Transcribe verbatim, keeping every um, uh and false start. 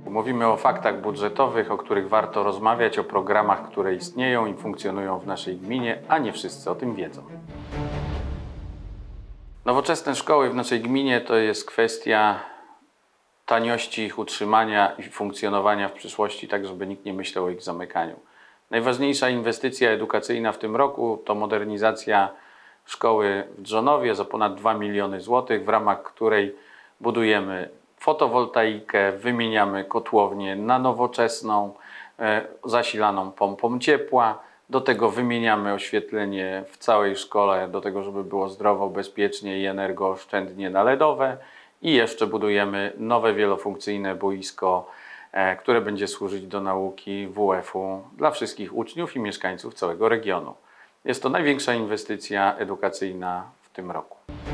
Mówimy o faktach budżetowych, o których warto rozmawiać, o programach, które istnieją i funkcjonują w naszej gminie, a nie wszyscy o tym wiedzą. Nowoczesne szkoły w naszej gminie to jest kwestia taniości ich utrzymania i funkcjonowania w przyszłości, tak żeby nikt nie myślał o ich zamykaniu. Najważniejsza inwestycja edukacyjna w tym roku to modernizacja szkoły w Drzonowie za ponad dwa miliony złotych, w ramach której budujemy fotowoltaikę, wymieniamy kotłownię na nowoczesną, e, zasilaną pompą ciepła. Do tego wymieniamy oświetlenie w całej szkole, do tego, żeby było zdrowo, bezpiecznie i energooszczędnie na ledowe. I jeszcze budujemy nowe wielofunkcyjne boisko, e, które będzie służyć do nauki W F-u dla wszystkich uczniów i mieszkańców całego regionu. Jest to największa inwestycja edukacyjna w tym roku.